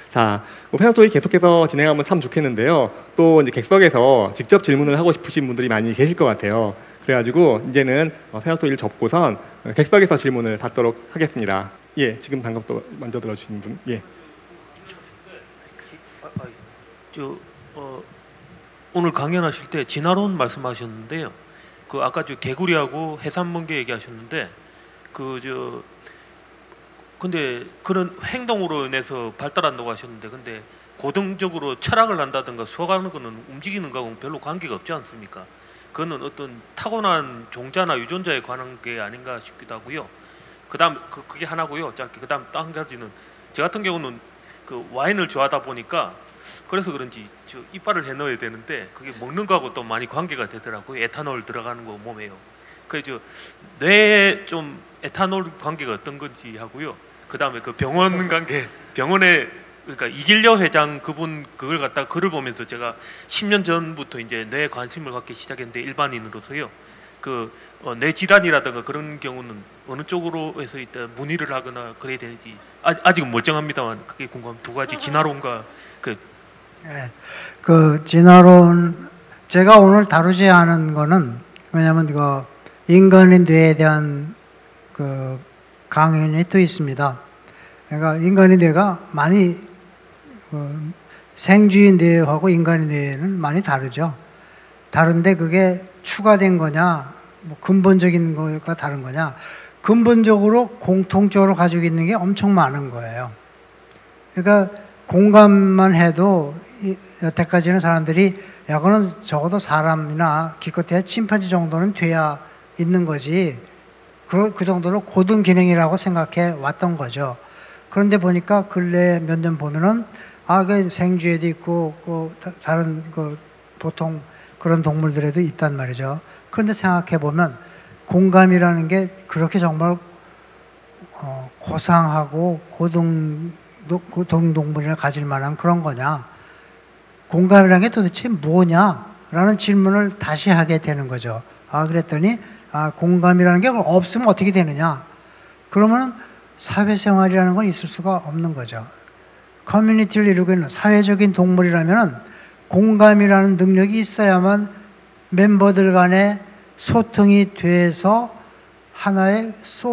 자, 패널 토익 계속해서 진행하면 참 좋겠는데요. 또 이제 객석에서 직접 질문을 하고 싶으신 분들이 많이 계실 것 같아요. 그래가지고 이제는 패널 토익을 접고선 객석에서 질문을 받도록 하겠습니다. 예, 지금 방금 또 먼저 들어주신 분, 예. 오늘 강연하실 때 진화론 말씀하셨는데요. 그 아까 개구리하고 해산멍게 얘기하셨는데 근데 그런 행동으로 인해서 발달한다고 하셨는데, 근데 고등적으로 철학을 한다든가 수학하는 거는 움직이는 거하고는 별로 관계가 없지 않습니까? 그거는 어떤 타고난 종자나 유전자에 관한 게 아닌가 싶기도 하고요. 그다음 그게 하나고요. 짧게. 그다음 또 한 가지는, 저 같은 경우는 그 와인을 좋아하다 보니까 그래서 그런지 이빨을 해 넣어야 되는데 그게 먹는 거하고 또 많이 관계가 되더라고요. 에탄올 들어가는 거 몸에요. 그래서 뇌에 좀 에탄올 관계가 어떤 건지 하고요. 그다음에 그 병원 관계, 병원에 그러니까 이길려 회장 그걸 갖다 글을 보면서 제가 10년 전부터 이제 뇌에 관심을 갖기 시작했는데, 일반인으로서요. 뇌 질환이라든가 그런 경우는 어느 쪽으로 해서 일단 문의를 하거나 그래야 되는지 아직은 멀쩡합니다만, 그게 궁금합니다. 두 가지 진화론과 네, 그 진화론 제가 오늘 다루지 않은 거는, 왜냐하면 그 인간의 뇌에 대한 그 강연이 또 있습니다. 그러니까 인간의 뇌가 많이 생쥐의 뇌하고 인간의 뇌는 많이 다르죠. 다른데 그게 추가된 거냐, 뭐 근본적인 거가 다른 거냐, 근본적으로 공통적으로 가지고 있는 게 엄청 많은 거예요. 그러니까 공감만 해도 여태까지는 사람들이 야, 그건 적어도 사람이나 기껏해야 침팬지 정도는 돼야 있는 거지, 그 정도로 고등 기능이라고 생각해 왔던 거죠. 그런데 보니까 근래 몇 년 보면은 그 생쥐에도 있고 다른 보통 그런 동물들에도 있단 말이죠. 그런데 생각해 보면 공감이라는 게 그렇게 정말 고상하고 고등동물이나 가질 만한 그런 거냐, 공감이라는 게 도대체 뭐냐라는 질문을 다시 하게 되는 거죠. 그랬더니 공감이라는 게 없으면 어떻게 되느냐, 그러면 사회생활이라는 건 있을 수가 없는 거죠. 커뮤니티를 이루고 있는 사회적인 동물이라면 공감이라는 능력이 있어야만 멤버들 간에 소통이 돼서 하나의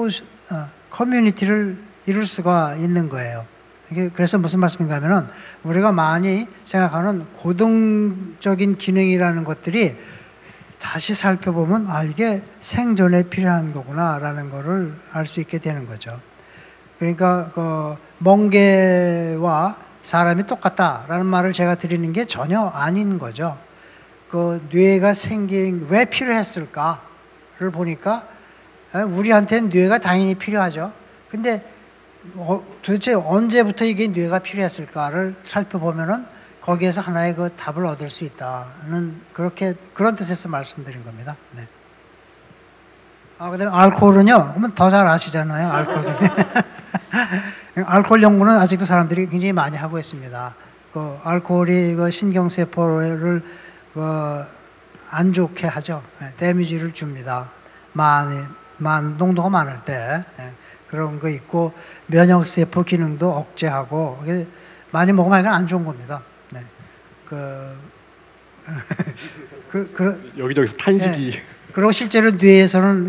커뮤니티를 이룰 수가 있는 거예요. 그래서 무슨 말씀인가 하면은, 우리가 많이 생각하는 고등적인 기능이라는 것들이 다시 살펴보면 이게 생존에 필요한 거구나 라는 거를 알 수 있게 되는 거죠. 그러니까 멍게와 사람이 똑같다라는 말을 제가 드리는 게 전혀 아닌 거죠. 뇌가 왜 필요했을까를 보니까 우리한테는 뇌가 당연히 필요하죠. 근데 도대체 언제부터 이게 뇌가 필요했을까를 살펴보면은 거기에서 하나의 그 답을 얻을 수 있다는 그런 뜻에서 말씀드린 겁니다. 네. 그다음에 알코올은요, 그러면 더 잘 아시잖아요. 알코올. 알코올 연구는 아직도 사람들이 굉장히 많이 하고 있습니다. 알코올이 신경세포를 안 좋게 하죠. 데미지를 줍니다. 농도가 많을 때. 그런 거 있고, 면역세포 기능도 억제하고, 많이 먹으면 이건 안 좋은 겁니다. 네. 여기저기서 탄식이. 네. 그리고 실제로 뇌에서는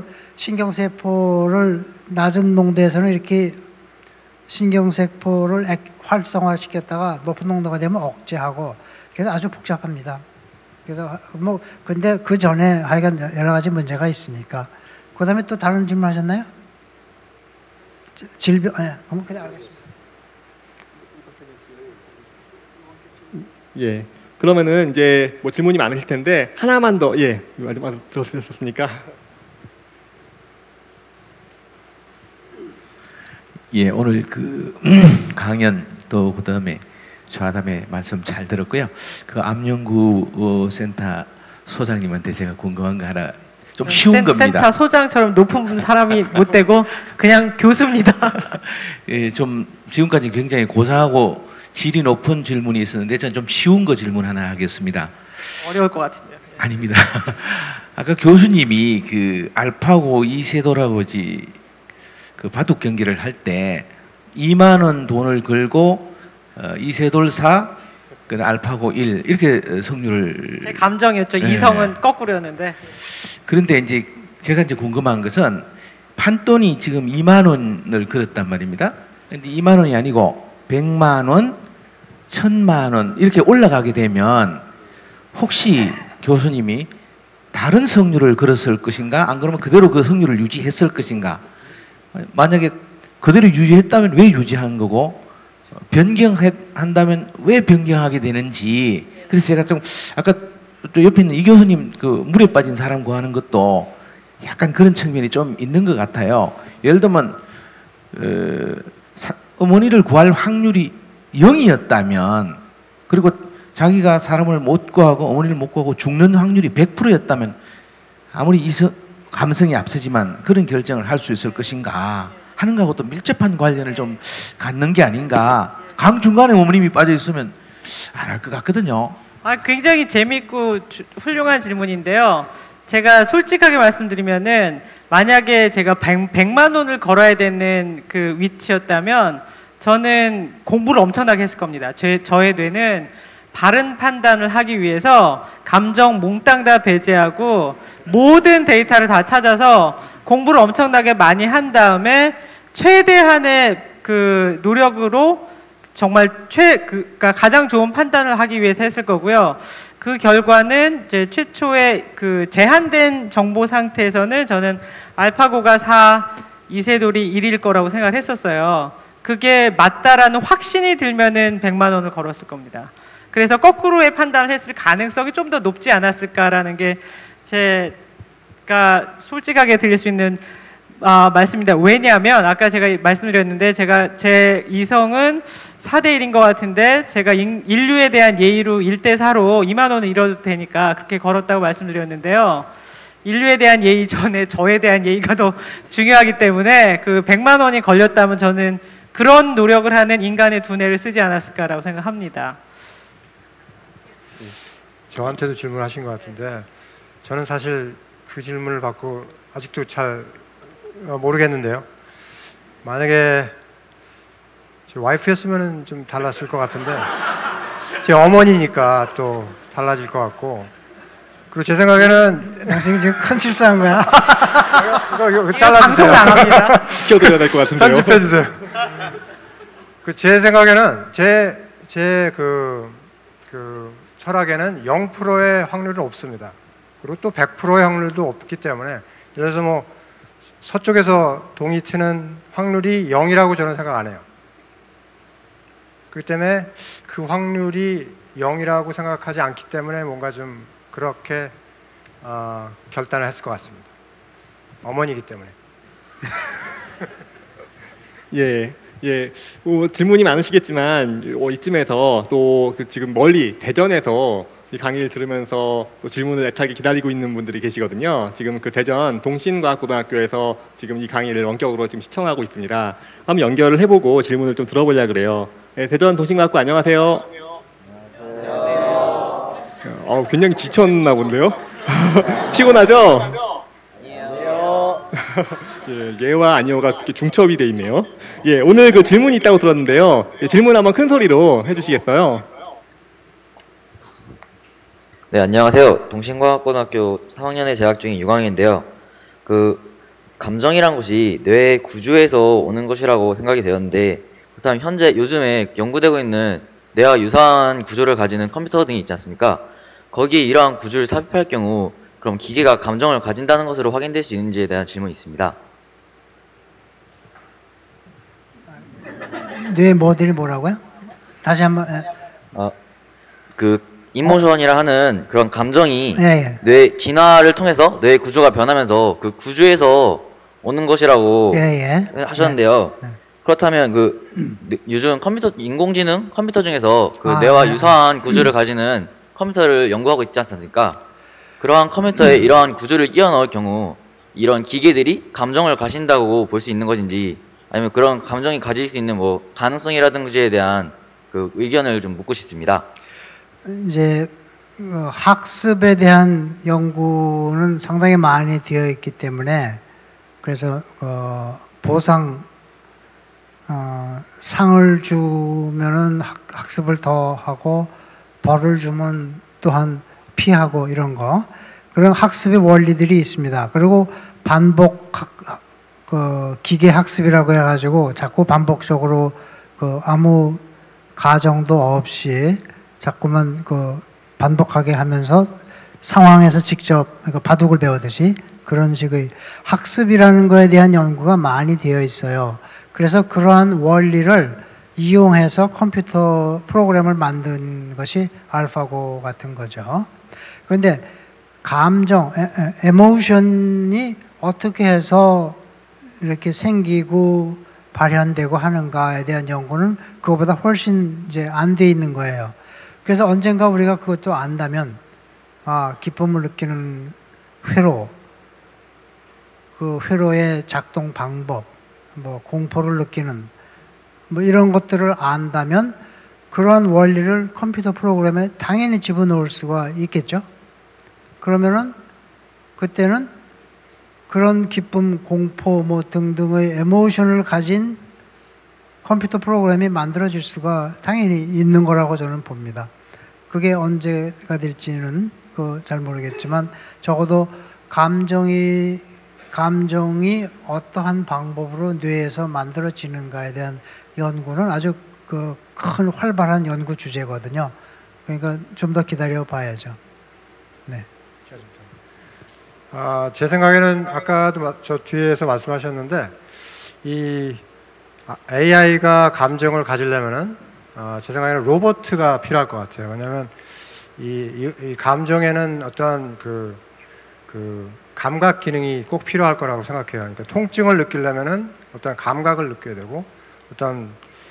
신경세포를 낮은 농도에서는 이렇게 신경세포를 활성화시켰다가 높은 농도가 되면 억제하고, 그래서 아주 복잡합니다. 그래서 근데 그 전에 하여간 여러 가지 문제가 있으니까. 그 다음에 또 다른 질문 하셨나요? 질병, 그냥 알겠습니다. 예. 그러면은 이제 질문이 많으실 텐데 하나만 더, 들었으셨습니까? 예, 오늘 강연 또 그다음에 좌담의 말씀 잘 들었고요. 암연구 센터 소장님한테 제가 궁금한 거 하나, 좀 쉬운 겁니다. 센터 소장처럼 높은 사람이 못 되고 그냥 교수입니다. 예, 좀 지금까지 굉장히 고상하고 질이 높은 질문이 있었는데 저는 좀 쉬운 거 질문 하나 하겠습니다. 어려울 것 같은데요. 아닙니다. 아까 교수님이 알파고 이세돌아버지 바둑 경기를 할 때 2만 원 돈을 걸고 이세돌 4, 그 알파고 1 이렇게 성률을 제 감정이었죠. 네. 이성은 거꾸로였는데. 그런데 이제 제가 이제 궁금한 것은 판돈이 지금 2만 원을 걸었단 말입니다. 근데 2만 원이 아니고 100만 원, 1000만 원 이렇게 올라가게 되면 혹시 교수님이 다른 성률을 걸었을 것인가? 안 그러면 그대로 그 성률을 유지했을 것인가? 만약에 그대로 유지했다면 왜 유지한 거고 변경한다면 왜 변경하게 되는지. 그래서 제가 좀 아까 또 옆에 있는 이 교수님 그 물에 빠진 사람 구하는 것도 약간 그런 측면이 좀 있는 것 같아요. 예를 들면 어머니를 구할 확률이 0이었다면 그리고 자기가 사람을 못 구하고 어머니를 못 구하고 죽는 확률이 100%였다면 아무리 감성이 앞서지만 그런 결정을 할 수 있을 것인가 하는 것하고 또 밀접한 관련을 좀 갖는 게 아닌가. 강 중간에 어머님이 빠져 있으면 안 할 것 같거든요. 굉장히 재미있고 훌륭한 질문인데요. 제가 솔직하게 말씀드리면은 만약에 제가 100만 원을 걸어야 되는 그 위치였다면 저는 공부를 엄청나게 했을 겁니다. 저의 뇌는 바른 판단을 하기 위해서 감정 몽땅 다 배제하고 모든 데이터를 다 찾아서 공부를 엄청나게 많이 한 최대한의 그 노력으로 정말 그러니까 가장 좋은 판단을 하기 위해서 했을 거고요. 그 결과는 이제 최초의 그 제한된 정보 상태에서는 저는 알파고가 4, 이세돌이 1일 거라고 생각을 했었어요. 그게 맞다라는 확신이 들면은 100만 원을 걸었을 겁니다. 그래서 거꾸로의 판단을 했을 가능성이 좀 더 높지 않았을까라는 게 제가 솔직하게 드릴 수 있는 말씀입니다. 왜냐하면 아까 제가 말씀드렸는데 제 이성은 4대 1인 것 같은데 제가 인류에 대한 예의로 1대 4로 2만 원을 잃어도 되니까 그렇게 걸었다고 말씀드렸는데요. 인류에 대한 예의 전에 저에 대한 예의가 더 중요하기 때문에 그 100만 원이 걸렸다면 저는 그런 노력을 하는 인간의 두뇌를 쓰지 않았을까라고 생각합니다. 저한테도 질문하신 것 같은데 저는 사실 그 질문을 받고 아직도 잘 모르겠는데요. 만약에 제 와이프였으면 좀 달랐을 것 같은데 제 어머니니까 또 달라질 것 같고 그리고 제 생각에는 당신이 지금 큰 실수한 거야. 이거 잘라주세요. 방송을 안 합니다. 시켜드려야 될 것 같은데요. 편집해 주세요. 제 생각에는 제 철학에는 0%의 확률은 없습니다. 그리고 또 100%의 확률도 없기 때문에 예를 들어서 뭐 서쪽에서 동이 트는 확률이 0이라고 저는 생각 안 해요. 그렇기 때문에 그 확률이 0이라고 생각하지 않기 때문에 뭔가 좀 그렇게 결단을 했을 것 같습니다. 어머니이기 때문에. 예. 질문이 많으시겠지만 이쯤에서 또 지금 멀리 대전에서 이 강의를 들으면서 또 질문을 애타게 기다리고 있는 분들이 계시거든요. 지금 그 대전 동신과학고등학교에서 지금 이 강의를 원격으로 지금 시청하고 있습니다. 한번 연결을 해보고 질문을 좀 들어보려고 그래요. 네, 대전 동신과학고 안녕하세요. 안녕하세요. 굉장히 지쳤나 본데요. 피곤하죠? 아니요. 예와 아니오가 이렇게 중첩이 돼 있네요. 예, 오늘 그 질문이 있다고 들었는데요. 질문 한번 큰 소리로 해주시겠어요? 네, 안녕하세요. 동신과학고등학교 3학년에 재학 중인 6학년인데요. 그 감정이란 것이 뇌의 구조에서 오는 것이라고 생각이 되었는데 그렇다면 현재 요즘에 연구되고 있는 뇌와 유사한 구조를 가지는 컴퓨터 등이 있지 않습니까? 거기에 이러한 구조를 삽입할 경우 그럼 기계가 감정을 가진다는 것으로 확인될 수 있는지에 대한 질문이 있습니다. 뇌 모델이 뭐라고요? 다시 한번. 그 이모션이라 하는 그런 감정이 예. 뇌 진화를 통해서 뇌의 구조가 변하면서 그 구조에서 오는 것이라고 하셨는데요. 그렇다면 요즘 인공지능 컴퓨터 중에서 그 뇌와 유사한 구조를 가지는 컴퓨터를 연구하고 있지 않습니까? 그러한 컴퓨터에 이러한 구조를 끼워 넣을 경우 이런 기계들이 감정을 가진다고 볼 수 있는 것인지 아니면 그런 감정이 가질 수 있는 뭐 가능성이라든지에 대한 그 의견을 좀 묻고 싶습니다. 이제 학습에 대한 연구는 상당히 많이 되어 있기 때문에 그래서 보상 상을 주면은 학습을 더 하고 벌을 주면 또한 피하고 이런 거 그런 학습의 원리들이 있습니다. 그리고 반복 기계 학습이라고 해가지고 자꾸 반복적으로 아무 가정도 없이 자꾸만 반복하게 하면서 상황에서 직접 바둑을 배우듯이 그런 식의 학습이라는 거에 대한 연구가 많이 되어 있어요. 그래서 그러한 원리를 이용해서 컴퓨터 프로그램을 만든 것이 알파고 같은 거죠. 그런데 감정, 에모션이 어떻게 해서 이렇게 생기고 발현되고 하는가에 대한 연구는 그거보다 훨씬 이제 안 돼 있는 거예요. 그래서 언젠가 우리가 그것도 안다면 기쁨을 느끼는 회로, 그 회로의 작동 방법, 뭐 공포를 느끼는 뭐 이런 것들을 안다면 그러한 원리를 컴퓨터 프로그램에 당연히 집어넣을 수가 있겠죠. 그러면은 그때는 그런 기쁨, 공포 뭐 등등의 에모션을 가진 컴퓨터 프로그램이 만들어질 수가 당연히 있는 거라고 저는 봅니다. 그게 언제가 될지는 잘 모르겠지만 적어도 감정이 어떠한 방법으로 뇌에서 만들어지는가에 대한 연구는 아주 큰 활발한 연구 주제거든요. 그러니까 좀 더 기다려 봐야죠. 네. 제 생각에는 아까도 저 뒤에서 말씀하셨는데 이 AI가 감정을 가지려면은 제 생각에는 로봇가 필요할 것 같아요. 왜냐하면 이 감정에는 어떠한 그 감각 기능이 꼭 필요할 거라고 생각해요. 그러니까 통증을 느끼려면은 어떤 감각을 느껴야 되고 어떤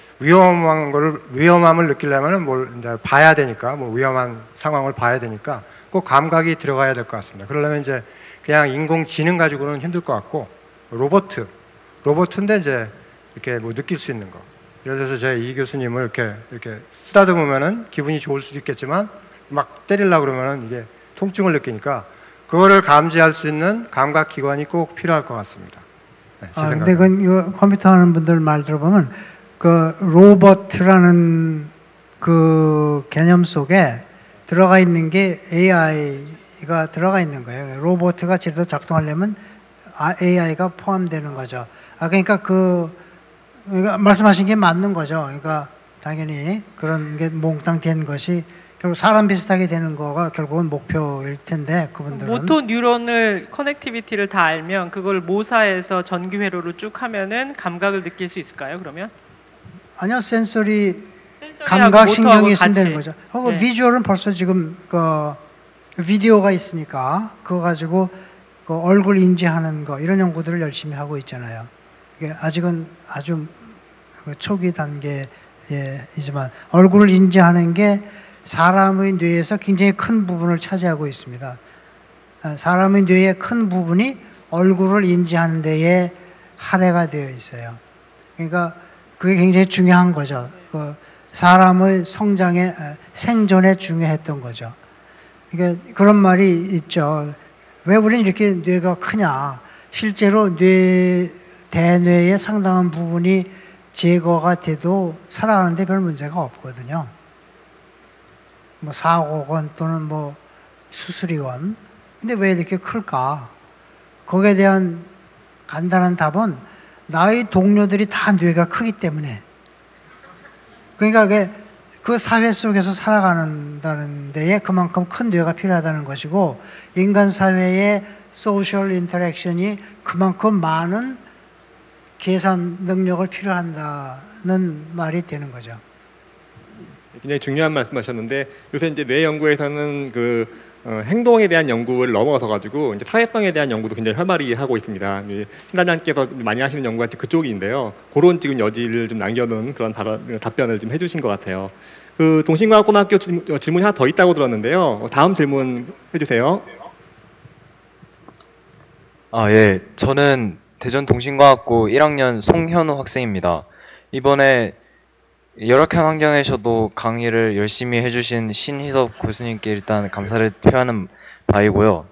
위험함을 느끼려면은 뭘 이제 봐야 되니까 뭐 위험한 상황을 봐야 되니까 꼭 감각이 들어가야 될 것 같습니다. 그러려면 이제 그냥 인공지능 가지고는 힘들 것 같고 로봇인데 이제 이렇게 뭐 느낄 수 있는 거. 예를 들어서 제가 이 교수님을 이렇게 쓰다듬으면은 기분이 좋을 수도 있겠지만 막 때리려고 그러면은 이게 통증을 느끼니까 그거를 감지할 수 있는 감각 기관이 꼭 필요할 것 같습니다. 네, 근데 이거 컴퓨터 하는 분들 말 들어보면 그 로봇이라는 그 개념 속에 들어가 있는 게 AI가 들어가 있는 거예요. 로봇가 제대로 작동하려면 AI가 포함되는 거죠. 그러니까 그러니까 말씀하신 게 맞는 거죠. 그러니까 당연히 그런 게 몽땅 된 것이 결국 사람 비슷하게 되는 거가 결국은 목표일 텐데 그분들은 모토 뉴런을 커넥티비티를 다 알면 그걸 모사해서 전기 회로로 쭉 하면은 감각을 느낄 수 있을까요? 그러면? 아니요, 센서리 감각 신경이 있으면 되는 거죠. 네. 비주얼은 벌써 지금 비디오가 있으니까 그거 가지고 얼굴 인지하는 거 이런 연구들을 열심히 하고 있잖아요. 이게 아직은 아주 초기 단계이지만 얼굴을 인지하는 게 사람의 뇌에서 굉장히 큰 부분을 차지하고 있습니다. 사람의 뇌의 큰 부분이 얼굴을 인지하는 데에 할애가 되어 있어요. 그러니까 그게 굉장히 중요한 거죠. 사람의 성장에 생존에 중요했던 거죠. 그러니까 그런 말이 있죠. 왜 우리는 이렇게 뇌가 크냐? 실제로 대뇌의 상당한 부분이 제거가 돼도 살아가는데 별 문제가 없거든요. 뭐 사고건 또는 뭐 수술이건. 근데 왜 이렇게 클까? 거기에 대한 간단한 답은 나의 동료들이 다 뇌가 크기 때문에. 그러니까 그 사회 속에서 살아가는다는 데에 그만큼 큰 뇌가 필요하다는 것이고 인간 사회의 소셜 인터랙션이 그만큼 많은 계산 능력을 필요한다는 말이 되는 거죠. 굉장히 중요한 말씀하셨는데 요새 이제 뇌 연구에서는 행동에 대한 연구를 넘어서 가지고 이제 사회성에 대한 연구도 굉장히 활발히 하고 있습니다. 신단장께서 많이 하시는 연구가 그쪽인데요. 그런 지금 여지를 좀 남겨놓은 그런 답변을 좀 해주신 것 같아요. 동신과학고등학교 질문이 하나 더 있다고 들었는데요. 다음 질문 해주세요. 예. 저는 대전동신과학고 1학년 송현우 학생입니다. 이번에 열악한 환경에서도 강의를 열심히 해주신 신희섭 교수님께 일단 감사를 표하는 바이고요.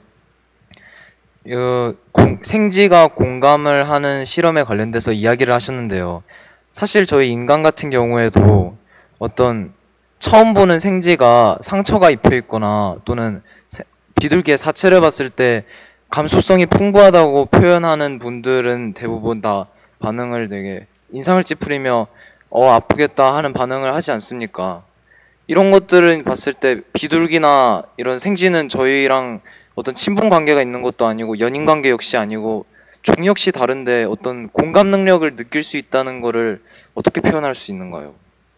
생쥐가 공감을 하는 실험에 관련돼서 이야기를 하셨는데요. 사실 저희 인간 같은 경우에도 어떤 처음 보는 생쥐가 상처가 입혀 있거나 또는 비둘기의 사체를 봤을 때 감수성이 풍부하다고 표현하는 분들은 대부분 다 반응을 되게 인상을 찌푸리며 아프겠다 하는 반응을 하지 않습니까? 이런 것들을 봤을 때 비둘기나 이런 생쥐는 저희랑 어떤 친분 관계가 있는 것도 아니고 연인 관계 역시 아니고 종 역시 다른데 어떤 공감 능력을 느낄 수 있다는 거를 어떻게 표현할 수 있는가요?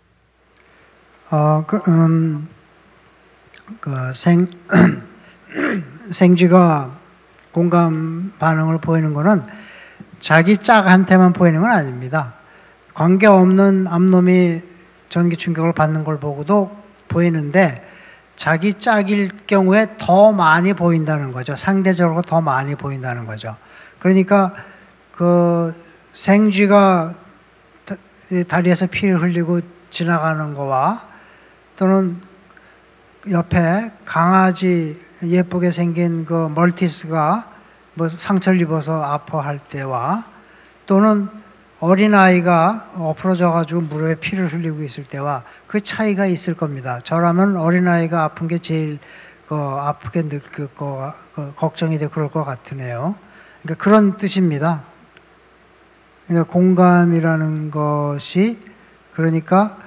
생쥐가 공감 반응을 보이는 거는 자기 짝한테만 보이는 건 아닙니다. 관계없는 암놈이 전기 충격을 받는 걸 보고도 보이는데 자기 짝일 경우에 더 많이 보인다는 거죠. 상대적으로 더 많이 보인다는 거죠. 그러니까 그 생쥐가 다리에서 피를 흘리고 지나가는 거와 또는 옆에 강아지 예쁘게 생긴 그 멀티스가 뭐 상처를 입어서 아파할 때와 또는 어린아이가 엎어져 가지고 무릎에 피를 흘리고 있을 때와 그 차이가 있을 겁니다. 저라면 어린아이가 아픈 게 제일 아프게 느낄 거 걱정이 되고 그럴 것 같으네요. 그러니까 그런 뜻입니다. 그러니까 공감이라는 것이 그러니까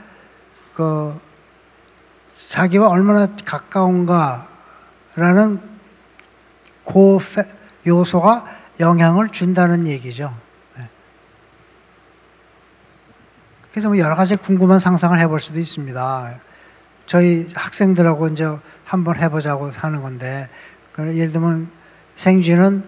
자기와 얼마나 가까운가라는 그 요소가 영향을 준다는 얘기죠. 그래서 뭐 여러 가지 궁금한 상상을 해볼 수도 있습니다. 저희 학생들하고 이제 한번 해보자고 하는 건데, 예를 들면 생쥐는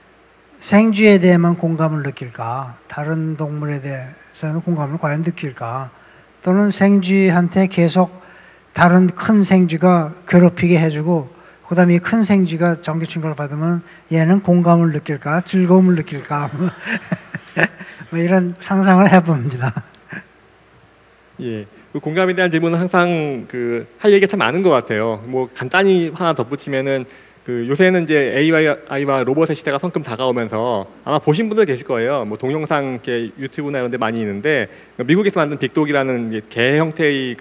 생쥐에 대해만 공감을 느낄까? 다른 동물에 대해서는 공감을 과연 느낄까? 또는 생쥐한테 계속 다른 큰 생쥐가 괴롭히게 해주고 그 다음에 이 큰 생쥐가 전기 충격을 받으면 얘는 공감을 느낄까? 즐거움을 느낄까? 뭐 이런 상상을 해봅니다. 예, 그 공감에 대한 질문은 항상 할 얘기가 참 많은 것 같아요. 뭐 간단히 하나 덧붙이면은 요새는 이제 AI와 로봇의 시대가 성큼 다가오면서 아마 보신 분들 계실 거예요. 뭐 동영상 이렇게 유튜브나 이런 데 많이 있는데 미국에서 만든 빅독이라는 개 형태의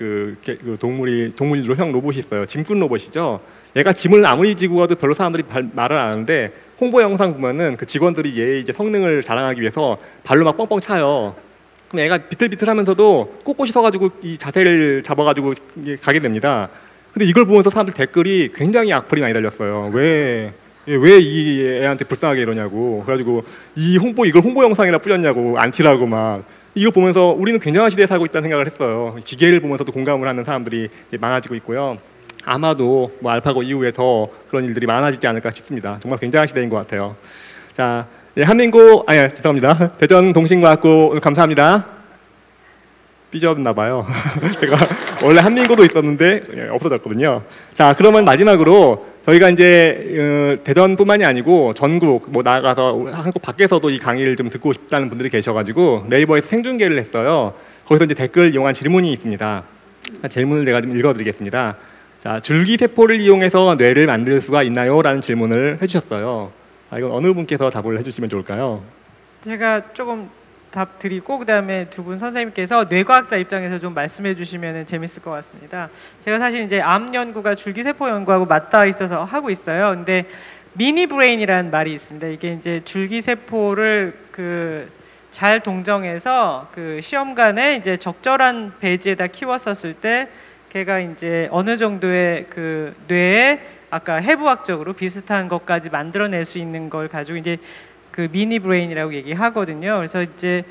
동물로형 로봇이 있어요. 짐꾼 로봇이죠. 얘가 짐을 아무리 지고 가도 별로 사람들이 말을 안 하는데 홍보 영상 보면은 그 직원들이 얘의 이제 성능을 자랑하기 위해서 발로 막 뻥뻥 차요. 그럼 얘가 비틀비틀하면서도 꼿꼿이 서가지고 이 자세를 잡아가지고 가게 됩니다. 근데 이걸 보면서 사람들 댓글이 굉장히 악플이 많이 달렸어요. 왜 이 애한테 불쌍하게 이러냐고. 그래가지고 이걸 홍보 영상이라 뿌렸냐고, 안티라고 막. 이거 보면서 우리는 굉장한 시대에 살고 있다는 생각을 했어요. 기계를 보면서도 공감을 하는 사람들이 많아지고 있고요. 아마도 뭐 알파고 이후에 더 그런 일들이 많아지지 않을까 싶습니다. 정말 굉장한 시대인 것 같아요. 자, 죄송합니다. 대전 동신과학고 오늘 감사합니다. 삐졌나 봐요. 제가 원래 한민고도 있었는데 없어졌거든요. 자, 그러면 마지막으로 저희가 이제 대전뿐만이 아니고 전국 뭐 나가서 한국 밖에서도 이 강의를 좀 듣고 싶다는 분들이 계셔가지고 네이버에서 생중계를 했어요. 거기서 이제 댓글 이용한 질문이 있습니다. 질문을 내가 좀 읽어드리겠습니다. 자, 줄기세포를 이용해서 뇌를 만들 수가 있나요? 라는 질문을 해주셨어요. 이건 어느 분께서 답을 해주시면 좋을까요? 제가 조금 답 드리고 그다음에 두 분 선생님께서 뇌과학자 입장에서 좀 말씀해 주시면 재밌을 것 같습니다. 제가 사실 이제 암 연구가 줄기세포 연구하고 맞닿아 있어서 하고 있어요. 근데 미니 브레인이라는 말이 있습니다. 이게 이제 줄기세포를 잘 동정해서 시험관에 이제 적절한 배지에다 키웠었을 때 걔가 이제 어느 정도의 뇌에 아까 해부학적으로 비슷한 것까지 만들어낼 수 있는 걸 가지고 이제 미니 브레인이라고 얘기하거든요. 그래서 이제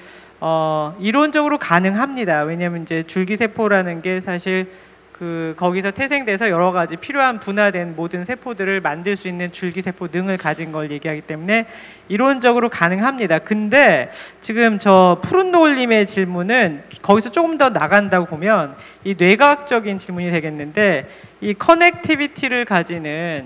이론적으로 가능합니다. 왜냐하면 이제 줄기세포라는 게 사실 거기서 태생돼서 여러 가지 필요한 분화된 모든 세포들을 만들 수 있는 줄기세포 능을 가진 걸 얘기하기 때문에 이론적으로 가능합니다. 근데 지금 저 푸른 노을님의 질문은 거기서 조금 더 나간다고 보면 이 뇌과학적인 질문이 되겠는데 이 커넥티비티를 가지는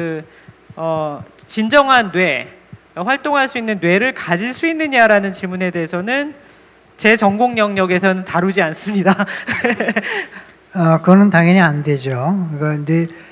진정한 뇌, 활동할 수 있는 뇌를 가질 수 있느냐라는 질문에 대해서는 제 전공 영역에서는 다루지 않습니다. 그거는 당연히 안 되죠. 그러니까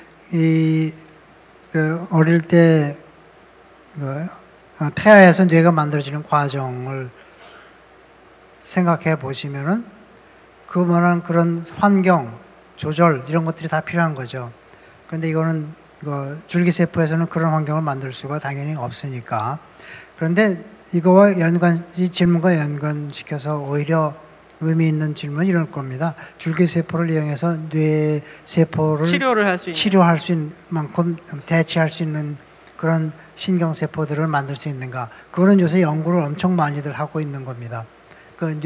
어릴 때 태아에서 뇌가 만들어지는 과정을 생각해 보시면은 그만한 그런 환경 조절 이런 것들이 다 필요한 거죠. 그런데 이거는 줄기세포에서는 그런 환경을 만들 수가 당연히 없으니까. 그런데 이거와 이 질문과 연관시켜서 오히려 의미 있는 질문은 이럴 겁니다. 줄기세포를 이용해서 뇌세포를 치료할 수 있는 만큼 대체할 수 있는 그런 신경세포들을 만들 수 있는가. 그거는 요새 연구를 엄청 많이들 하고 있는 겁니다. 그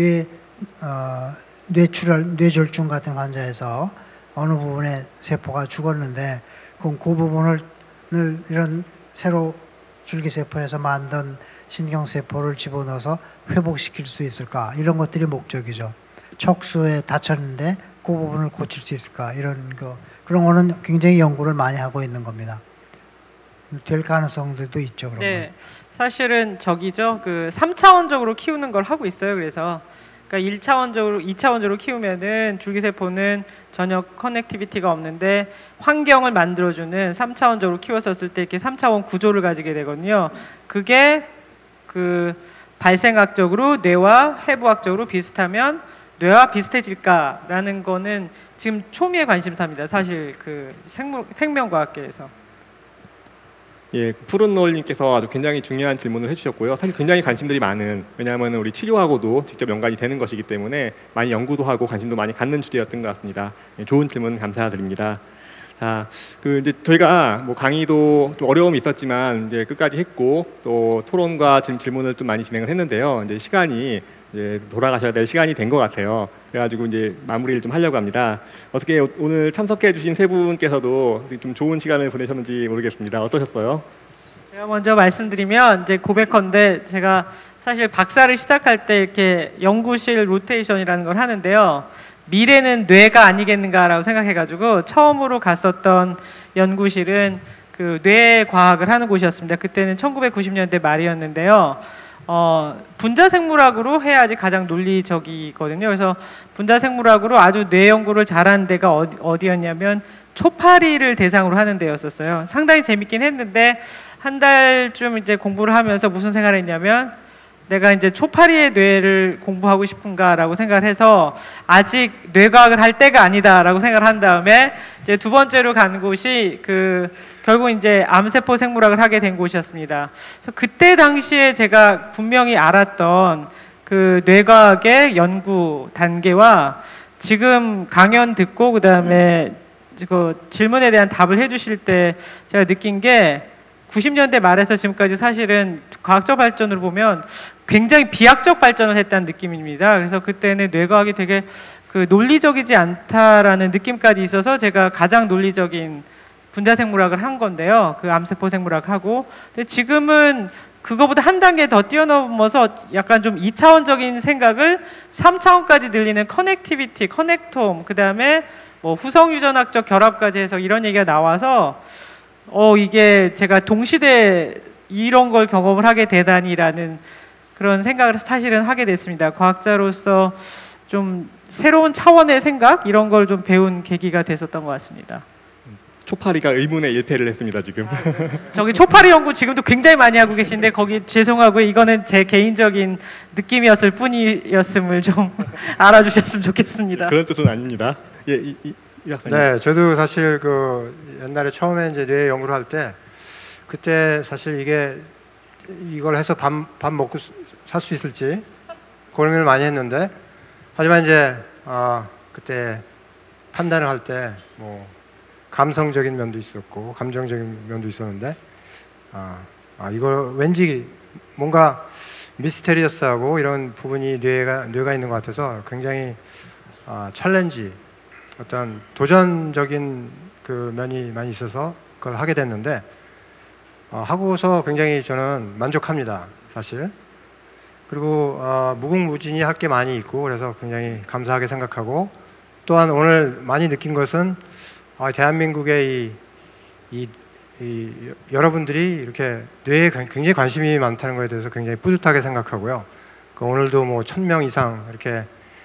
뇌졸중 같은 환자에서 어느 부분에 세포가 죽었는데 그 부분을 이런 새로 줄기세포에서 만든 신경세포를 집어넣어서 회복시킬 수 있을까? 이런 것들이 목적이죠. 척수에 다쳤는데 그 부분을 고칠 수 있을까? 이런 그런 거는 굉장히 연구를 많이 하고 있는 겁니다. 될 가능성들도 있죠. 그런 네, 사실은 저기죠. 그 3차원적으로 키우는 걸 하고 있어요. 그래서 그러니까 1차원적으로, 2차원적으로 키우면은 줄기세포는 전혀 커넥티비티가 없는데 환경을 만들어주는 3차원적으로 키웠었을 때 이렇게 3차원 구조를 가지게 되거든요. 그게 그 발생학적으로 뇌와 해부학적으로 비슷하면 뇌와 비슷해질까라는 거는 지금 초미의 관심사입니다. 사실 그 생명과학계에서. 예, 푸른노을님께서 아주 굉장히 중요한 질문을 해주셨고요. 사실 굉장히 관심들이 많은, 왜냐하면 우리 치료하고도 직접 연관이 되는 것이기 때문에 많이 연구도 하고 관심도 많이 갖는 주제였던 것 같습니다. 예, 좋은 질문 감사드립니다. 자, 이제 저희가 뭐 강의도 좀 어려움이 있었지만 이제 끝까지 했고 또 토론과 질문을 좀 많이 진행을 했는데요. 이제 시간이 이제 돌아가셔야 될 시간이 된 것 같아요. 그래가지고 이제 마무리를 좀 하려고 합니다. 어떻게 오늘 참석해주신 세 분께서도 좀 좋은 시간을 보내셨는지 모르겠습니다. 어떠셨어요? 제가 먼저 말씀드리면 이제 고백컨대 제가 사실 박사를 시작할 때 이렇게 연구실 로테이션이라는 걸 하는데요. 미래는 뇌가 아니겠는가라고 생각해가지고 처음으로 갔었던 연구실은 그 뇌과학을 하는 곳이었습니다. 그때는 1990년대 말이었는데요. 분자생물학으로 해야지 가장 논리적이거든요. 그래서 분자생물학으로 아주 뇌 연구를 잘하는 데가 어디였냐면 초파리를 대상으로 하는 데였었어요. 상당히 재밌긴 했는데 한 달쯤 이제 공부를 하면서 무슨 생각을 했냐면 내가 이제 초파리의 뇌를 공부하고 싶은가라고 생각을 해서 아직 뇌과학을 할 때가 아니다라고 생각을 한 다음에 이제 두 번째로 간 곳이 결국 이제 암세포 생물학을 하게 된 곳이었습니다. 그래서 그때 당시에 제가 분명히 알았던 그 뇌과학의 연구 단계와 지금 강연 듣고 그다음에 그 질문에 대한 답을 해주실 때 제가 느낀 게 90년대 말에서 지금까지 사실은 과학적 발전을 보면 굉장히 비약적 발전을 했다는 느낌입니다. 그래서 그때는 뇌과학이 되게 논리적이지 않다라는 느낌까지 있어서 제가 가장 논리적인 분자생물학을 한 건데요. 그 암세포 생물학하고. 근데 지금은 그거보다 한 단계 더 뛰어넘어서 약간 좀 2차원적인 생각을 3차원까지 늘리는 커넥티비티, 커넥톰, 그 다음에 뭐 후성유전학적 결합까지 해서 이런 얘기가 나와서 이게 제가 동시대에 이런 걸 경험을 하게 되다니라는 그런 생각을 사실은 하게 됐습니다. 과학자로서 좀 새로운 차원의 생각 이런 걸 좀 배운 계기가 됐었던 것 같습니다. 초파리가 의문의 일패를 했습니다 지금. 저기 초파리 연구 지금도 굉장히 많이 하고 계신데 거기 죄송하고요. 이거는 제 개인적인 느낌이었을 뿐이었음을 좀 알아주셨으면 좋겠습니다. 그런 뜻은 아닙니다. 예, 이 학생님. 네, 저도 사실 옛날에 처음에 이제 뇌 연구를 할 때 그때 사실 이걸 해서 밥 먹고 살 수 있을지 고민을 많이 했는데 하지만 이제 그때 판단을 할 때 뭐 감성적인 면도 있었고 감정적인 면도 있었는데 이거 왠지 뭔가 미스테리어스하고 이런 부분이 뇌가 있는 것 같아서 굉장히 챌린지 어떤 도전적인 그 면이 많이 있어서 그걸 하게 됐는데 하고서 굉장히 저는 만족합니다 사실. 그리고 무궁무진히 할 게 많이 있고 그래서 굉장히 감사하게 생각하고 또한 오늘 많이 느낀 것은 대한민국의 이 여러분들이 이렇게 뇌에 굉장히 관심이 많다는 것에 대해서 굉장히 뿌듯하게 생각하고요. 오늘도 뭐 1000명 이상 이렇게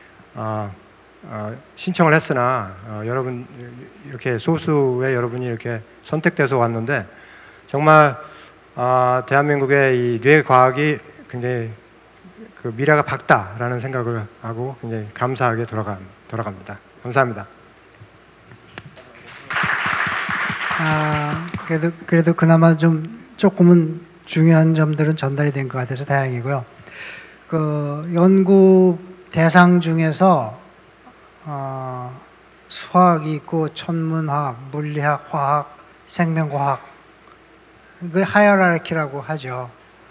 신청을 했으나 여러분 이렇게 소수의 여러분이 이렇게 선택돼서 왔는데 정말 대한민국의 이 뇌과학이 굉장히 그 미래가 밝다라는 생각을 하고 굉장히 감사하게 돌아갑니다. 감사합니다. 그래도 그나마 조금은 중요한 점들은 전달이 된 것 같아서 다행이고요. 그 연구 대상 중에서 수학이 있고 천문학, 물리학, 화학, 생명과학, 그 하이어라키라고 하죠.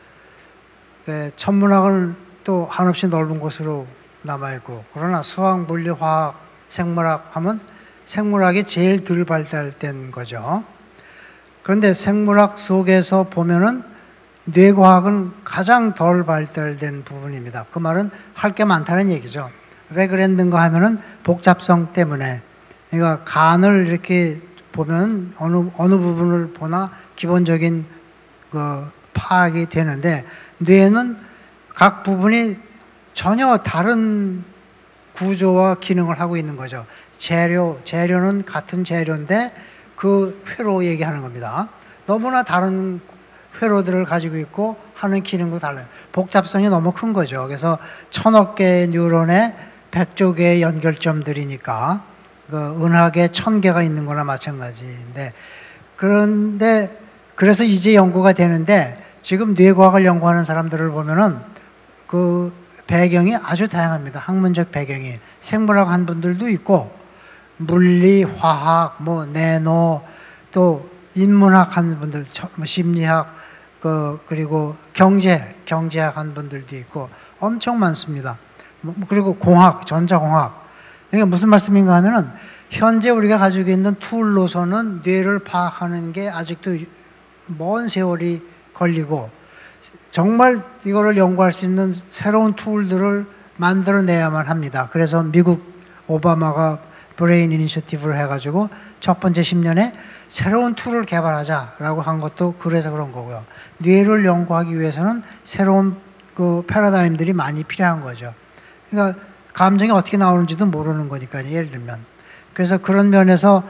천문학은 또 한없이 넓은 곳으로 남아있고, 그러나 수학, 물리, 화학, 생물학 하면 생물학이 제일 덜 발달된 거죠. 그런데 생물학 속에서 보면은 뇌과학은 가장 덜 발달된 부분입니다. 그 말은 할 게 많다는 얘기죠. 왜 그랬는가 하면은 복잡성 때문에. 그러니까 간을 이렇게 보면 어느 부분을 보나 기본적인 그 파악이 되는데, 뇌는 각 부분이 전혀 다른 구조와 기능을 하고 있는 거죠. 재료는 같은 재료인데 그 회로 얘기하는 겁니다. 너무나 다른 회로들을 가지고 있고 하는 기능도 달라요. 복잡성이 너무 큰 거죠. 그래서 1000억 개의 뉴런에 100조 개의 연결점들이니까 그 은하계 1000개가 있는 거나 마찬가지인데, 그런데 그래서 이제 연구가 되는데, 지금 뇌과학을 연구하는 사람들을 보면은 그 배경이 아주 다양합니다. 학문적 배경이. 생물학 한 분들도 있고, 물리, 화학, 뭐 내노, 또 인문학 한 분들, 심리학, 그리고 경제학 한 분들도 있고 엄청 많습니다. 그리고 공학, 전자공학. 그러니까 무슨 말씀인가 하면은 현재 우리가 가지고 있는 툴로서는 뇌를 파악하는 게 아직도 먼 세월이 걸리고, 정말 이거를 연구할 수 있는 새로운 툴들을 만들어내야만 합니다. 그래서 미국 오바마가 브레인 이니셔티브를 해가지고 첫 번째 10년에 새로운 툴을 개발하자라고 한 것도 그래서 그런 거고요. 뇌를 연구하기 위해서는 새로운 그 패러다임들이 많이 필요한 거죠. 그러니까 감정이 어떻게 나오는지도 모르는 거니까요. 예를 들면. 그래서 그런 면에서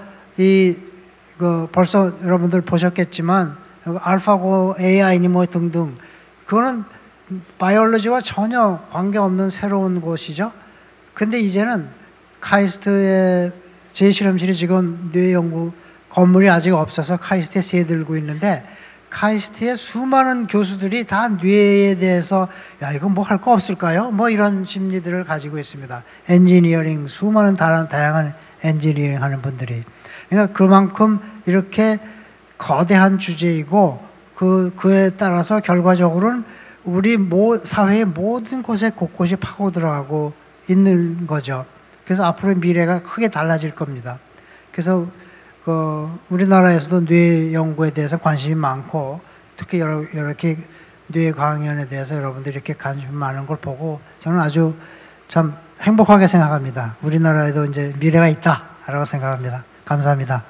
벌써 여러분들 보셨겠지만 알파고 AI니 뭐 등등, 그거는 바이올로지와 전혀 관계없는 새로운 곳이죠. 근데 이제는 카이스트의 제 실험실이 지금 뇌 연구 건물이 아직 없어서 카이스트에 새들고 있는데, 카이스트의 수많은 교수들이 다 뇌에 대해서 야 이거 뭐 할 거 없을까요? 뭐 이런 심리들을 가지고 있습니다. 엔지니어링, 수많은 다양한 엔지니어링 하는 분들이. 그러니까 그만큼 이렇게 거대한 주제이고, 그에 따라서 결과적으로는 우리 사회의 모든 곳에 곳곳이 파고 들어가고 있는 거죠. 그래서 앞으로의 미래가 크게 달라질 겁니다. 그래서 우리나라에서도 뇌 연구에 대해서 관심이 많고, 특히 이렇게 뇌 강연에 대해서 여러분들이 이렇게 관심 많은 걸 보고 저는 아주 참 행복하게 생각합니다. 우리나라에도 이제 미래가 있다라고 생각합니다. 감사합니다.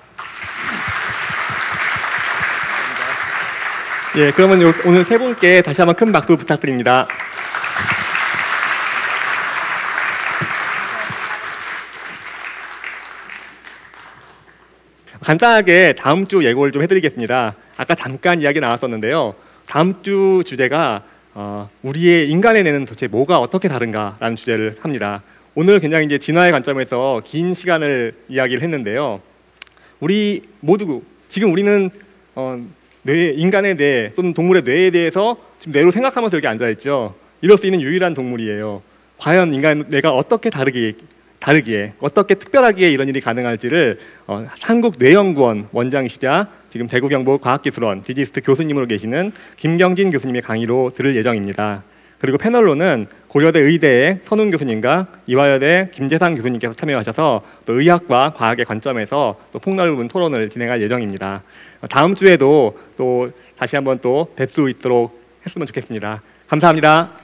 예, 그러면 오늘 세 분께 다시 한번 큰 박수 부탁드립니다. 간단하게 다음 주 예고를 좀 해드리겠습니다. 아까 잠깐 이야기 나왔었는데요. 다음 주 주제가 우리의 인간의 뇌는 도대체 뭐가 어떻게 다른가라는 주제를 합니다. 오늘 굉장히 이제 진화의 관점에서 긴 시간을 이야기를 했는데요. 우리 모두 지금 우리는 인간의 뇌 또는 동물의 뇌에 대해서 지금 뇌로 생각하면서 여기 앉아 있죠. 이럴 수 있는 유일한 동물이에요. 과연 인간의 뇌가 어떻게 다르기에 어떻게 특별하기에 이런 일이 가능할지를 한국뇌연구원 원장이시자 지금 대구경북과학기술원 디지스트 교수님으로 계시는 김경진 교수님의 강의로 들을 예정입니다. 그리고 패널로는 고려대 의대의 선훈 교수님과 이화여대 김재상 교수님께서 참여하셔서 또 의학과 과학의 관점에서 또 폭넓은 토론을 진행할 예정입니다. 다음 주에도 또 다시 한번 또 뵐 수 있도록 했으면 좋겠습니다. 감사합니다.